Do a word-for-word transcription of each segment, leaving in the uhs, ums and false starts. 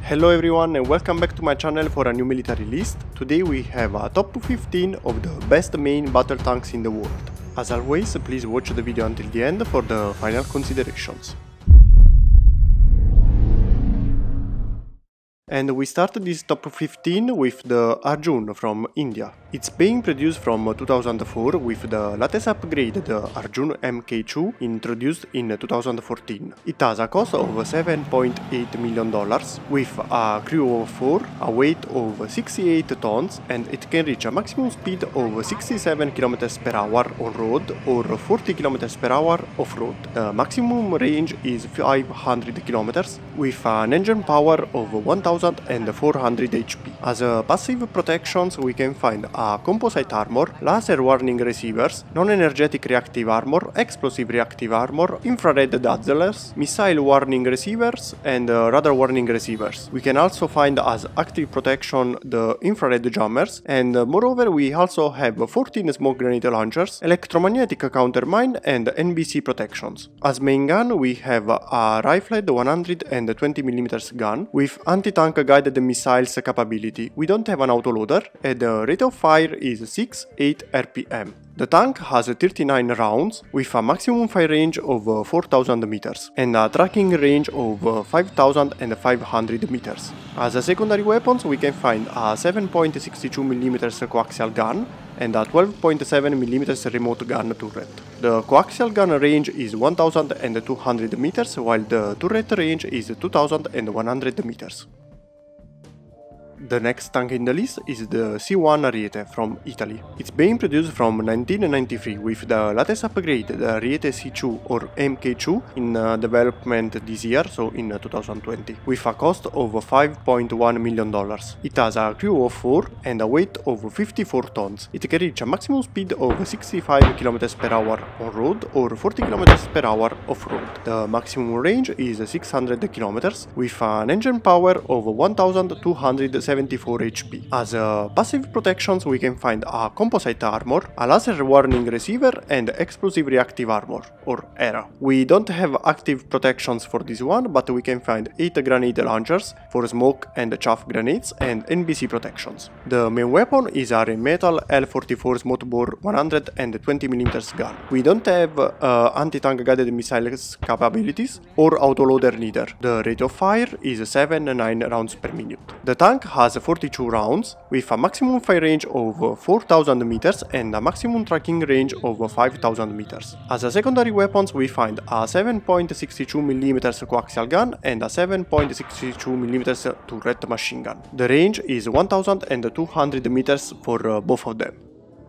Hello everyone and welcome back to my channel for a new military list. Today we have a top fifteen of the best main battle tanks in the world. As always, please watch the video until the end for the final considerations. And we started this top fifteen with the Arjun from India. It's being produced from two thousand four with the latest upgrade, the Arjun M K two, introduced in two thousand fourteen. It has a cost of seven point eight million dollars, with a crew of four, a weight of sixty-eight tons, and it can reach a maximum speed of sixty-seven kilometers per hour on road or forty kilometers per hour off-road. The maximum range is five hundred kilometers, with an engine power of one thousand four hundred H P. As a passive protections we can find a composite armor, laser warning receivers, non-energetic reactive armor, explosive reactive armor, infrared dazzlers, missile warning receivers, and uh, radar warning receivers. We can also find as active protection the infrared jammers, and uh, moreover we also have fourteen smoke grenade launchers, electromagnetic countermine, and N B C protections. As main gun we have a rifled one hundred twenty millimeter gun with anti-tank guided missiles capability. We don't have an autoloader, and the rate of fire is six to eight R P M. The tank has thirty-nine rounds with a maximum fire range of four thousand meters and a tracking range of five thousand five hundred meters. As a secondary weapons we can find a seven point six two millimeter coaxial gun and a twelve point seven millimeter remote gun turret. The coaxial gun range is one thousand two hundred meters while the turret range is two thousand one hundred meters. The next tank in the list is the C one Ariete from Italy. It's being produced from nineteen ninety-three with the latest upgrade, the Ariete C two or M K two, in uh, development this year, so in uh, two thousand twenty, with a cost of five point one million dollars. It has a crew of four and a weight of fifty-four tons. It can reach a maximum speed of sixty-five kilometers per hour on road or forty kilometers per hour off-road. The maximum range is six hundred kilometers with an engine power of one thousand two hundred seventy-four H P. As uh, passive protections we can find a composite armor, a laser warning receiver, and explosive reactive armor, or E R A. We don't have active protections for this one, but we can find eight grenade launchers for smoke and chaff grenades and N B C protections. The main weapon is a Rheinmetall L forty-four smoothbore one hundred twenty millimeter gun. We don't have uh, anti-tank guided missiles capabilities or autoloader neither. The rate of fire is seven to nine rounds per minute. The tank has forty-two rounds with a maximum fire range of four thousand meters and a maximum tracking range of five thousand meters. As a secondary weapons we find a seven point six two millimeter coaxial gun and a seven point six two millimeter turret machine gun. The range is one thousand two hundred meters for uh, both of them.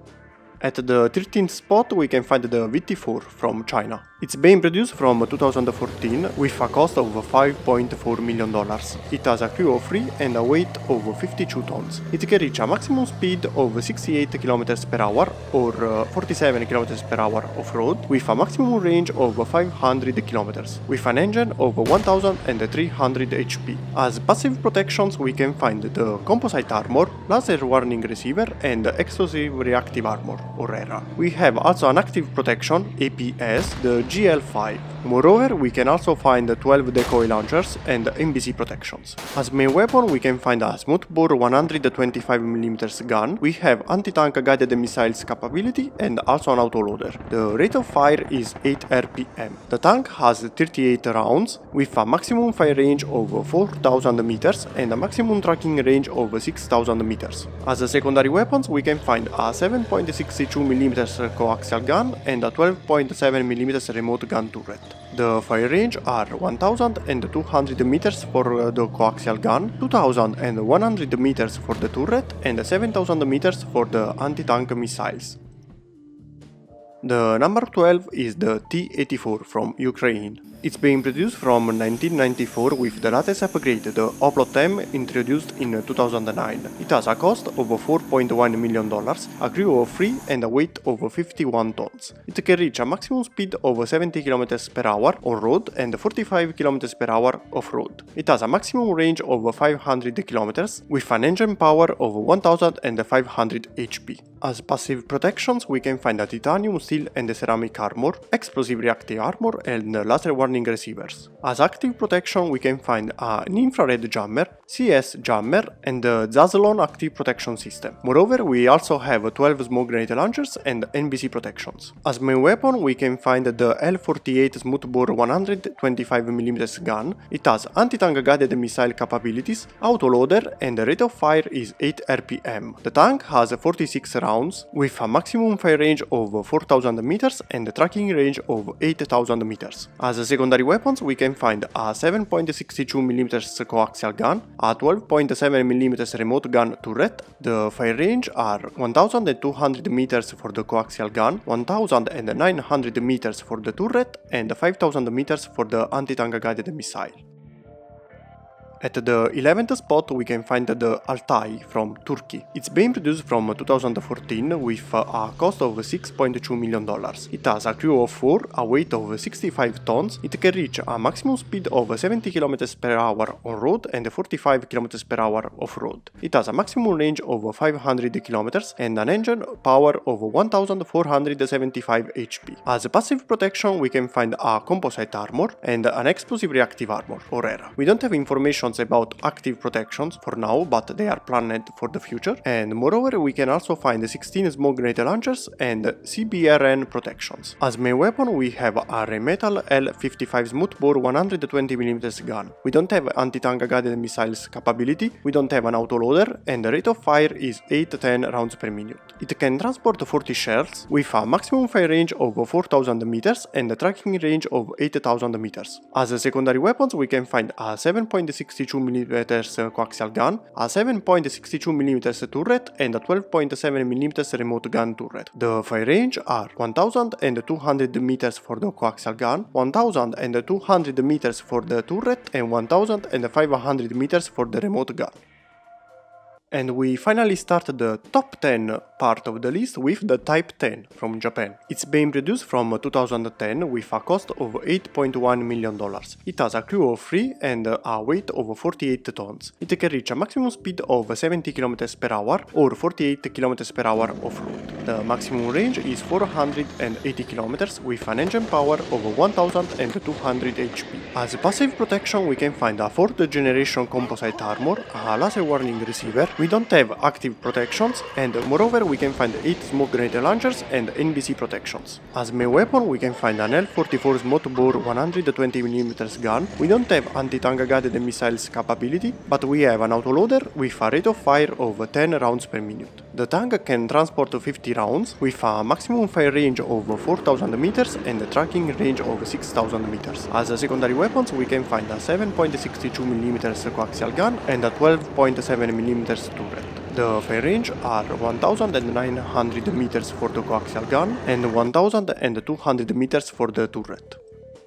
At the thirteenth spot we can find the V T four from China. It's being produced from two thousand fourteen with a cost of five point four million dollars. It has a crew of three and a weight of fifty-two tons. It can reach a maximum speed of sixty-eight kilometers per hour or uh, forty-seven kilometers per hour off-road with a maximum range of five hundred kilometers with an engine of one thousand three hundred H P. As passive protections we can find the composite armor, laser warning receiver, and explosive reactive armor, or E R A. We have also an active protection, A P S, the G L five. Moreover, we can also find twelve decoy launchers and N B C protections. As main weapon we can find a smoothbore one hundred twenty-five millimeter gun. We have anti-tank guided missiles capability and also an autoloader. The rate of fire is eight R P M. The tank has thirty-eight rounds with a maximum fire range of four thousand meters and a maximum tracking range of six thousand meters. As a secondary weapons we can find a seven point six two millimeter coaxial gun and a twelve point seven millimeter remote gun turret. The fire range are one thousand two hundred meters for the coaxial gun, two thousand one hundred meters for the turret, and seven thousand meters for the anti-tank missiles. The number twelve is the T eighty-four from Ukraine. It's being produced from nineteen ninety-four with the latest upgrade, the Oplot M, introduced in two thousand nine. It has a cost of four point one million dollars, a crew of three, and a weight of fifty-one tons. It can reach a maximum speed of seventy kilometers per hour on road and forty-five kilometers per hour off-road. It has a maximum range of five hundred kilometers with an engine power of one thousand five hundred H P. As passive protections, we can find a titanium, steel and ceramic armor, explosive reactive armor and laser warning receivers. As active protection, we can find an infrared jammer, C S jammer and the Zaslon active protection system. Moreover, we also have twelve smoke grenade launchers and N B C protections. As main weapon, we can find the L forty-eight smoothbore one hundred twenty-five millimeter gun. It has anti-tank guided missile capabilities, autoloader and the rate of fire is eight R P M. The tank has forty-six rounds with a maximum fire range of four thousand meters and a tracking range of eight thousand meters. As secondary weapons, we can find a seven point six two millimeter coaxial gun, a twelve point seven millimeter remote gun turret. The fire range are one thousand two hundred meters for the coaxial gun, one thousand nine hundred meters for the turret and five thousand meters for the anti-tank guided missile. At the eleventh spot we can find the Altay from Turkey. It's being produced from two thousand fourteen with a cost of six point two million dollars. It has a crew of four, a weight of sixty-five tons, it can reach a maximum speed of seventy kilometers per hour on road and forty-five kilometers per hour off-road. It has a maximum range of five hundred kilometers and an engine power of one thousand four hundred seventy-five H P. As passive protection we can find a composite armor and an explosive reactive armor, or E R A. We don't have information about active protections for now, but they are planned for the future, and moreover we can also find sixteen smoke grenade launchers and C B R N protections. As main weapon we have a Rheinmetall L fifty-five smoothbore one hundred twenty millimeter gun. We don't have anti-tank guided missiles capability, we don't have an autoloader, and the rate of fire is eight to ten rounds per minute. It can transport forty shells with a maximum fire range of four thousand meters and a tracking range of eight thousand meters. As secondary weapons we can find a seven point six two millimeter coaxial gun, a seven point six two millimeter turret and a twelve point seven millimeter remote gun turret. The fire range are one thousand two hundred meters for the coaxial gun, one thousand two hundred meters for the turret and one thousand five hundred meters for the remote gun. And we finally start the top ten part of the list with the Type ten from Japan. It's being produced from two thousand ten with a cost of eight point one million dollars. It has a crew of three and a weight of forty-eight tons. It can reach a maximum speed of seventy kilometers per hour or forty-eight kilometers per hour off-road. The maximum range is four hundred eighty kilometers with an engine power of one thousand two hundred H P. As passive protection we can find a fourth generation composite armor, a laser warning receiver. We don't have active protections, and moreover we can find eight smoke grenade launchers and N B C protections. As main weapon we can find an L forty-four smoothbore one hundred twenty millimeter gun. We don't have anti-tank guided missiles capability, but we have an autoloader with a rate of fire of ten rounds per minute. The tank can transport fifty rounds with a maximum fire range of four thousand meters and a tracking range of six thousand meters. As secondary weapons we can find a seven point six two millimeter coaxial gun and a twelve point seven millimeter turret. The fire range are one thousand nine hundred meters for the coaxial gun and one thousand two hundred meters for the turret.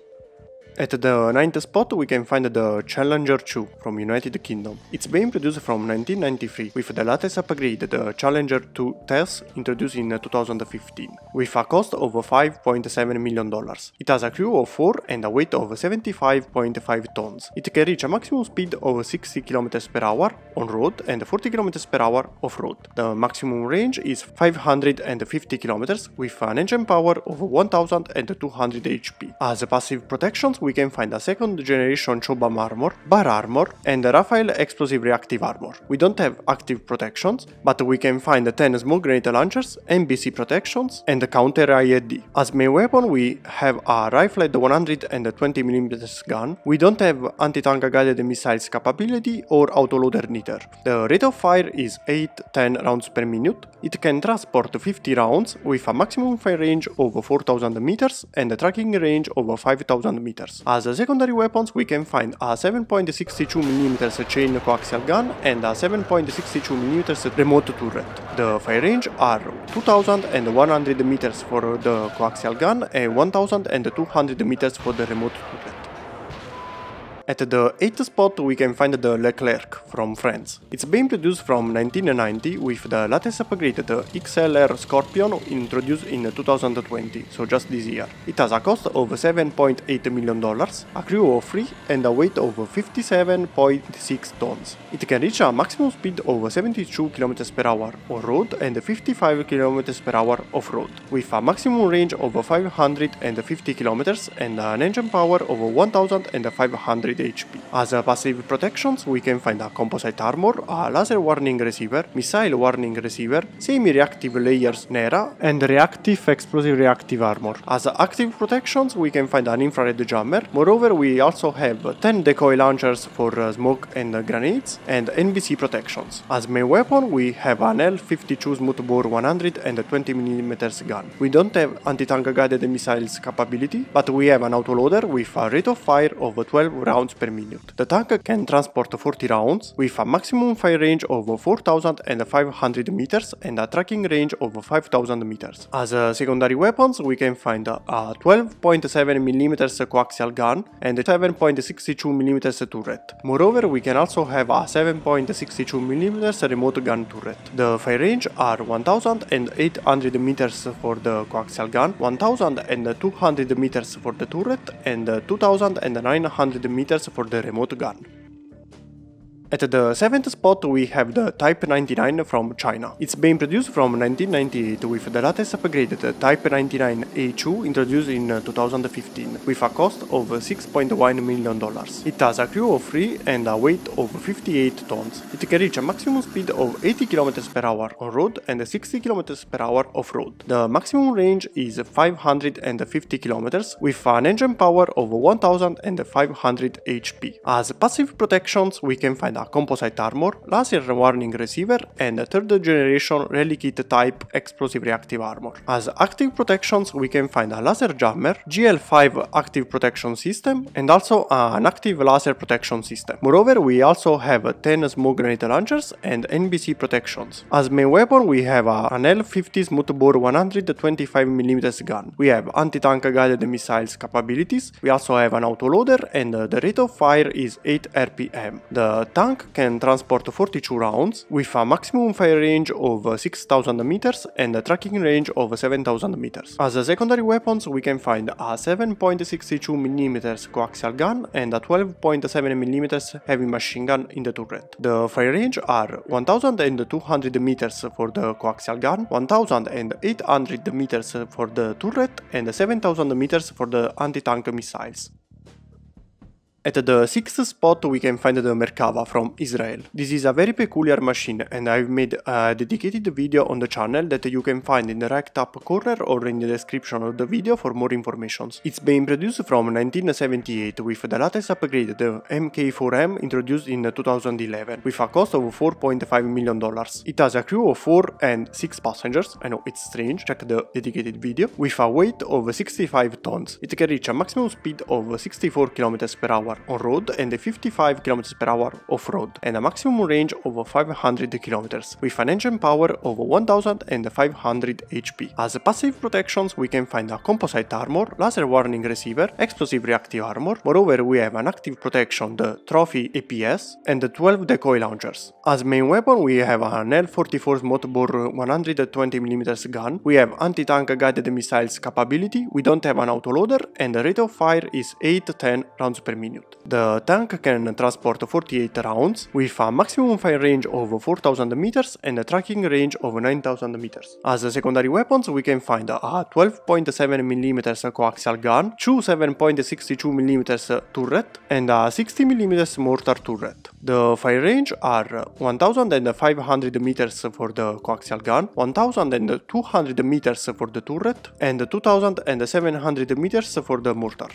At the ninth spot we can find the Challenger two from United Kingdom. It's being produced from nineteen ninety-three with the latest upgrade, the Challenger two T E S, introduced in two thousand fifteen, with a cost of five point seven million dollars. It has a crew of four and a weight of seventy-five point five tons. It can reach a maximum speed of sixty kilometers per hour on road and forty kilometers per hour off-road. The maximum range is five hundred fifty kilometers with an engine power of one thousand two hundred H P. As passive protections we can find a second generation Chobham armor, bar armor and Rafael explosive reactive armor. We don't have active protections, but we can find ten smoke grenade launchers, N B C protections and counter I E D. As main weapon we have a rifled one hundred twenty millimeter gun. We don't have anti-tank guided missiles capability or autoloader neither. The rate of fire is eight to ten rounds per minute. It can transport fifty rounds with a maximum fire range of four thousand meters and a tracking range of five thousand meters. As secondary weapons we can find a seven point six two millimeter chain coaxial gun and a seven point six two millimeter remote turret. The fire range are two thousand one hundred meters for the coaxial gun and one thousand two hundred meters for the remote turret. At the eighth spot we can find the Leclerc from France. It's been produced from nineteen ninety with the latest upgrade, the X L R Scorpion, introduced in two thousand twenty, so just this year. It has a cost of seven point eight million dollars, a crew of three and a weight of fifty-seven point six tons. It can reach a maximum speed of seventy-two kilometers per hour on road and fifty-five kilometers per hour off-road, with a maximum range of five hundred fifty kilometers and an engine power of one thousand five hundred H P. As a passive protections we can find a composite armor, a laser warning receiver, missile warning receiver, semi-reactive layers N E R A and reactive explosive reactive armor. As active protections we can find an infrared jammer. Moreover, we also have ten decoy launchers for uh, smoke and uh, grenades and N B C protections. As main weapon we have an L fifty-two smoothbore one hundred twenty millimeter gun. We don't have anti-tank guided missiles capability, but we have an autoloader with a rate of fire of twelve rounds per minute. The tank can transport forty rounds with a maximum fire range of four thousand five hundred meters and a tracking range of five thousand meters. As uh, secondary weapons we can find a twelve point seven millimeter coaxial gun and a seven point six two millimeter turret. Moreover, we can also have a seven point six two millimeter remote gun turret. The fire range are one thousand eight hundred meters for the coaxial gun, one thousand two hundred meters for the turret and two thousand nine hundred meters for the remote gun. At the seventh spot we have the Type ninety-nine from China. It's been produced from nineteen ninety-eight with the latest upgrade, the Type ninety-nine A two, introduced in two thousand fifteen, with a cost of six point one million dollars. It has a crew of three and a weight of fifty-eight tons. It can reach a maximum speed of eighty kilometers per hour on road and sixty kilometers per hour off-road. The maximum range is five hundred fifty kilometers with an engine power of one thousand five hundred H P. As passive protections we can find a composite armor, laser warning receiver and third generation relikit type explosive reactive armor. As active protections we can find a laser jammer, G L five active protection system and also an active laser protection system. Moreover, we also have ten smoke grenade launchers and N B C protections. As main weapon we have an L fifty smoothbore one hundred twenty-five millimeter gun. We have anti-tank guided missiles capabilities. We also have an autoloader and the rate of fire is eight R P M. The tank can transport forty-two rounds with a maximum fire range of six thousand meters and a tracking range of seven thousand meters. As a secondary weapons we can find a seven point six two millimeter coaxial gun and a twelve point seven millimeter heavy machine gun in the turret. The fire range are one thousand two hundred meters for the coaxial gun, one thousand eight hundred meters for the turret and seven thousand meters for the anti-tank missiles. At the sixth spot we can find the Merkava from Israel. This is a very peculiar machine and I've made a dedicated video on the channel that you can find in the right top corner or in the description of the video for more information. It's been produced from nineteen seventy-eight with the latest upgrade, the M K four M, introduced in two thousand eleven with a cost of four point five million dollars. It has a crew of four and six passengers, I know it's strange, check the dedicated video, with a weight of sixty-five tons. It can reach a maximum speed of sixty-four kilometers per hour on road and fifty-five kilometers per hour off-road and a maximum range of five hundred kilometers with an engine power of one thousand five hundred H P. As passive protections we can find a composite armor, laser warning receiver, explosive reactive armor. Moreover, we have an active protection, the Trophy A P S and the twelve decoy launchers. As main weapon we have an L forty-four smoothbore one hundred twenty millimeter gun. We have anti-tank guided missiles capability. We don't have an autoloader and the rate of fire is eight to ten rounds per minute. The tank can transport forty-eight rounds with a maximum fire range of four thousand meters and a tracking range of nine thousand meters. As secondary weapons we can find a twelve point seven millimeter coaxial gun, two seven point six two millimeter turret and a sixty millimeter mortar turret. The fire range are one thousand five hundred meters for the coaxial gun, one thousand two hundred meters for the turret and two thousand seven hundred meters for the mortar.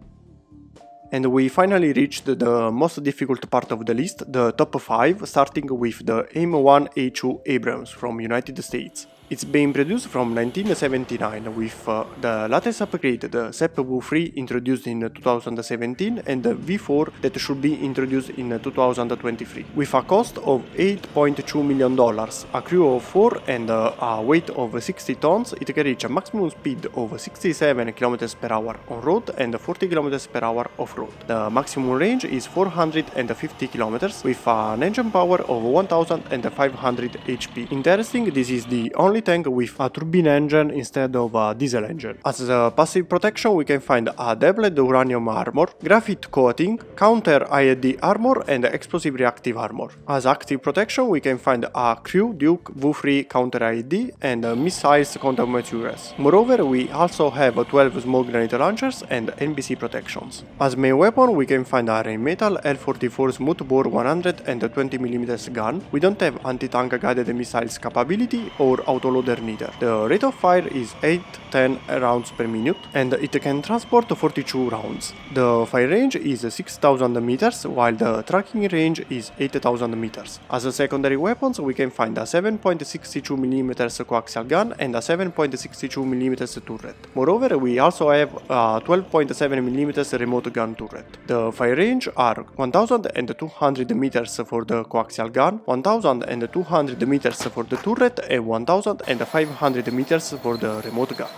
And we finally reached the most difficult part of the list, the top five, starting with the M one A two Abrams from United States. It's being produced from nineteen seventy-nine with uh, the latest upgrade, the S E P V three introduced in two thousand seventeen and the V four that should be introduced in two thousand twenty-three. With a cost of eight point two million dollars, a crew of four and uh, a weight of sixty tons, it can reach a maximum speed of sixty-seven kilometers per hour on road and forty kilometers per hour off-road. The maximum range is four hundred fifty kilometers with an engine power of one thousand five hundred H P. Interesting, this is the only tank with a turbine engine instead of a diesel engine. As a passive protection we can find a doubled uranium armor, graphite coating, counter I E D armor and explosive reactive armor. As active protection we can find a Crew Duke V three counter I E D and missiles countermeasures. Moreover, we also have twelve smoke grenade launchers and N B C protections. As main weapon we can find a Rheinmetall L forty-four smoothbore one hundred twenty millimeter gun. We don't have anti-tank guided missiles capability or autoloader neither. The rate of fire is eight to ten rounds per minute and it can transport forty-two rounds. The fire range is six thousand meters while the tracking range is eight thousand meters. As a secondary weapons we can find a seven point six two millimeter coaxial gun and a seven point six two millimeter turret. Moreover, we also have a twelve point seven millimeter remote gun turret. The fire range are one thousand two hundred meters for the coaxial gun, one thousand two hundred meters for the turret and one thousand five hundred meters for the remote gun.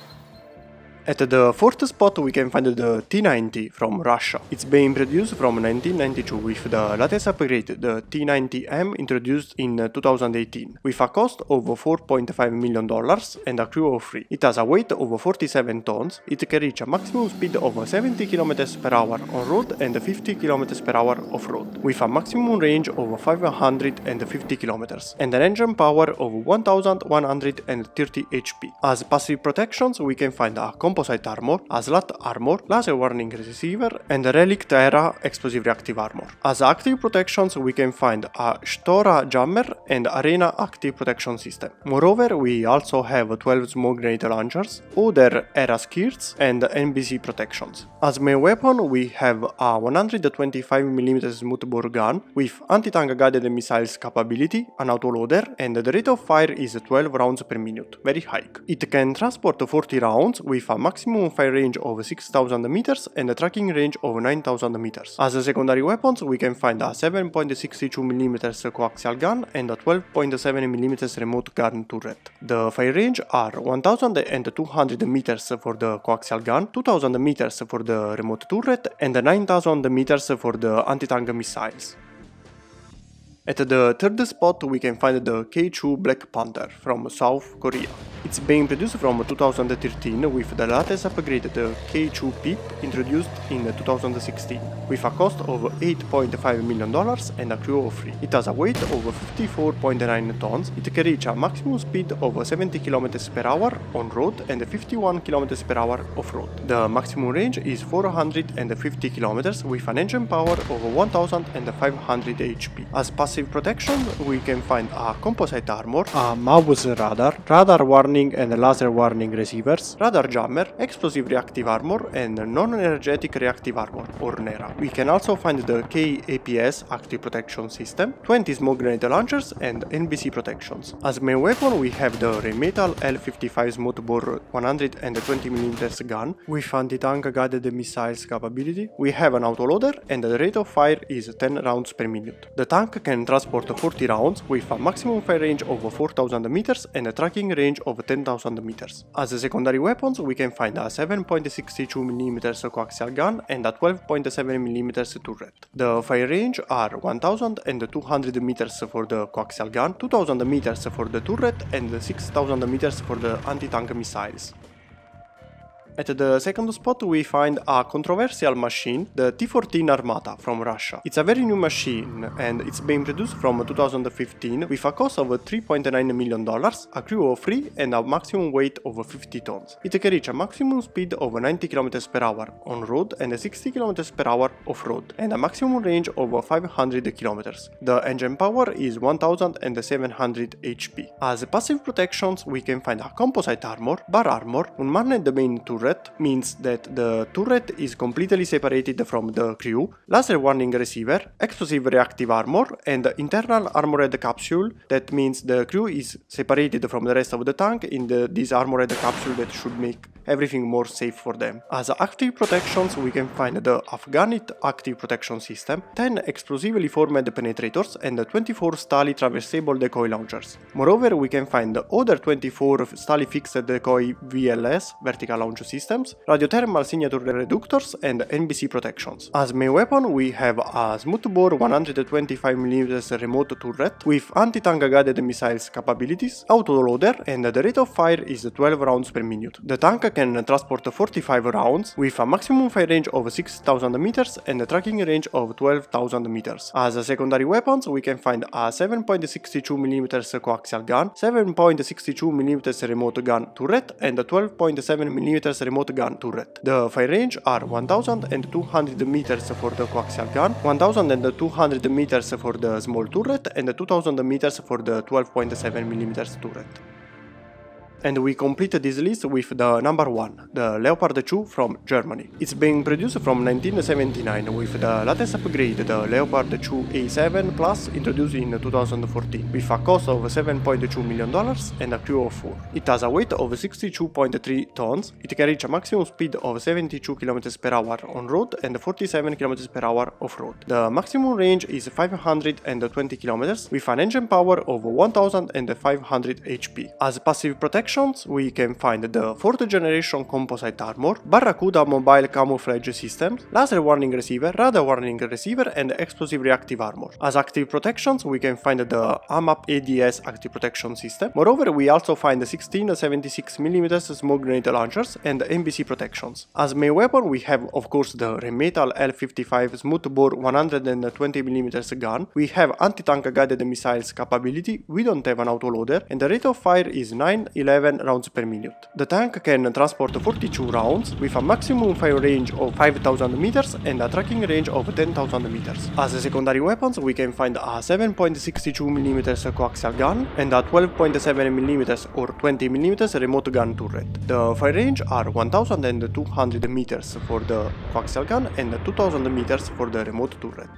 At the fourth spot we can find the T ninety from Russia. It's being produced from nineteen ninety-two with the latest upgrade, the T ninety M introduced in two thousand eighteen, with a cost of four point five million dollars and a crew of three. It has a weight of forty-seven tons, it can reach a maximum speed of seventy kilometers per hour on road and fifty kilometers per hour off-road, with a maximum range of five hundred fifty kilometers and an engine power of one thousand one hundred thirty H P. As passive protections we can find a composite armor, a slat armor, laser warning receiver and a relic era explosive reactive armor. As active protections we can find a Stora jammer and arena active protection system. Moreover, we also have twelve smoke grenade launchers, other era skirts and N B C protections. As main weapon we have a one hundred twenty-five millimeter smoothbore gun with anti-tank guided missiles capability, an autoloader and the rate of fire is twelve rounds per minute, very high. It can transport forty rounds with a maximum fire range of six thousand meters and a tracking range of nine thousand meters. As a secondary weapons we can find a seven point six two millimeter coaxial gun and a twelve point seven millimeter remote gun turret. The fire range are one thousand two hundred meters for the coaxial gun, two thousand meters for the remote turret and nine thousand meters for the anti-tank missiles. At the third spot we can find the K two Black Panther from South Korea. It's being produced from two thousand thirteen with the latest upgrade, the K two Pip, introduced in two thousand sixteen, with a cost of eight point five million dollars and a crew of three. It has a weight of fifty-four point nine tons, it can reach a maximum speed of seventy kilometers per hour on road and fifty-one kilometers per hour off-road. The maximum range is four hundred fifty kilometers with an engine power of one thousand five hundred H P. As passive protection we can find a composite armor, a mouse radar, radar warning and laser warning receivers, radar jammer, explosive reactive armor and non-energetic reactive armor or NERA. We can also find the K A P S active protection system, twenty smoke grenade launchers and N B C protections. As main weapon we have the Rheinmetall L fifty-five smoothbore one hundred twenty millimeter gun with anti-tank guided missiles capability. We have an autoloader and the rate of fire is ten rounds per minute. The tank can transport forty rounds with a maximum fire range of four thousand meters and a tracking range of ten thousand meters. As a secondary weapons we can find a seven point six two millimeter coaxial gun and a twelve point seven millimeter turret. The fire range are one thousand two hundred meters for the coaxial gun, two thousand meters for the turret and six thousand meters for the anti-tank missiles. At the second spot we find a controversial machine, the T fourteen Armata from Russia. It's a very new machine and it's being produced from two thousand fifteen with a cost of three point nine million dollars, a crew of three and a maximum weight of fifty tons. It can reach a maximum speed of ninety kilometers per hour on road and sixty kilometers per hour off-road and a maximum range of five hundred kilometers. The engine power is one thousand seven hundred H P. As passive protections we can find a composite armor, bar armor, unmanned main turret, turret means that the turret is completely separated from the crew, laser warning receiver, explosive reactive armor, and internal armored capsule. That means the crew is separated from the rest of the tank in the, this armored capsule that should make everything more safe for them. As active protections we can find the Afghanit active protection system, ten explosively formed penetrators and twenty-four Stali traversable decoy launchers. Moreover, we can find the other twenty-four Stali fixed decoy V L S vertical launch systems, radiothermal signature reductors, and N B C protections. As main weapon we have a smoothbore one hundred twenty-five millimeter remote turret with anti-tank guided missiles capabilities, autoloader, and the rate of fire is twelve rounds per minute. The tank can transport forty-five rounds with a maximum fire range of six thousand meters and a tracking range of twelve thousand meters. As secondary weapons we can find a seven point six two millimeter coaxial gun, seven point six two millimeter remote gun turret, and a twelve point seven millimeter remote gun turret. The fire range are one thousand two hundred meters for the coaxial gun, one thousand two hundred meters for the small turret, and two thousand meters for the twelve point seven millimeter turret. And we complete this list with the number one, the Leopard two from Germany. It's being produced from nineteen seventy-nine with the latest upgrade, the Leopard two A seven Plus, introduced in two thousand fourteen, with a cost of seven point two million dollars and a crew of four. It has a weight of sixty-two point three tons, it can reach a maximum speed of seventy-two kilometers per hour on road and forty-seven kilometers per hour off-road. The maximum range is five hundred twenty kilometers, with an engine power of one thousand five hundred H P. As passive protection, we can find the fourth generation composite armor, Barracuda mobile camouflage systems, laser warning receiver, radar warning receiver, and explosive reactive armor. As active protections we can find the A M A P A D S active protection system. Moreover, we also find sixteen seventy-six millimeter smoke grenade launchers and N B C protections. As main weapon we have of course the Rheinmetall L fifty-five smoothbore one hundred twenty millimeter gun, we have anti-tank guided missiles capability, we don't have an autoloader, and the rate of fire is nine eleven rounds per minute. The tank can transport forty-two rounds with a maximum fire range of five thousand meters and a tracking range of ten thousand meters. As secondary weapons we can find a seven point six two millimeter coaxial gun and a twelve point seven millimeter or twenty millimeter remote gun turret. The fire range are one thousand two hundred meters for the coaxial gun and two thousand meters for the remote turret.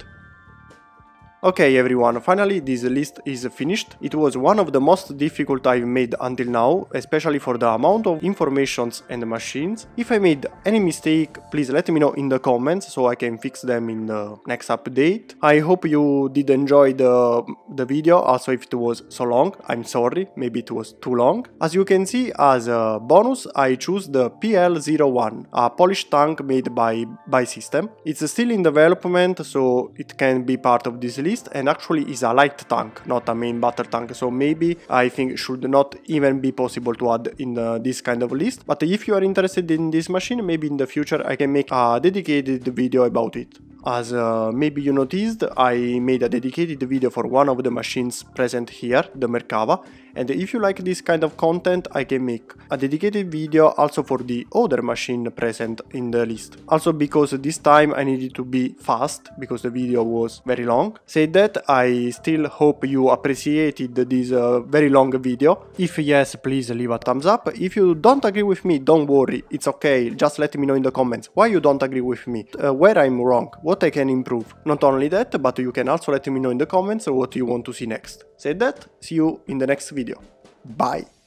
Okay everyone, finally this list is finished. It was one of the most difficult I've made until now, especially for the amount of informations and machines. If I made any mistake, please let me know in the comments so I can fix them in the next update. I hope you did enjoy the, the video, also if it was so long, I'm sorry, maybe it was too long. As you can see, as a bonus I choose the P L zero one, a Polish tank made by by System. It's still in development, so it can be part of this list. And actually is a light tank, not a main battle tank, so maybe I think should not even be possible to add in uh, this kind of list. But if you are interested in this machine, maybe in the future I can make a dedicated video about it. As uh, maybe you noticed, I made a dedicated video for one of the machines present here, the Merkava, and if you like this kind of content I can make a dedicated video also for the other machine present in the list. Also because this time I needed to be fast, because the video was very long. Said that, I still hope you appreciated this uh, very long video. If yes, please leave a thumbs up. If you don't agree with me, don't worry, it's okay, just let me know in the comments why you don't agree with me, uh, where I'm wrong, what I can improve. Not only that, but you can also let me know in the comments what you want to see next. Said that, see you in the next video. Bye!